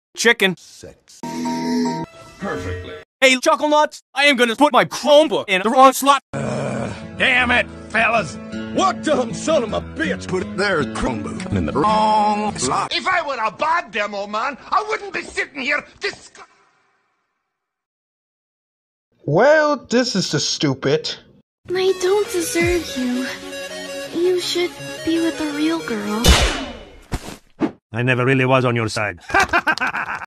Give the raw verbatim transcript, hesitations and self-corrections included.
chicken. Sex. Perfectly. Hey, Chuckle Nuts, I am gonna put my Chromebook in the wrong slot. Uh, damn it, fellas. What dumb son of a bitch put their Chromebook in the wrong slot? If I were a bad demo man, I wouldn't be sitting here dis- Well, this is the stupid. I don't deserve you. You should be with a real girl. I never really was on your side. Ha!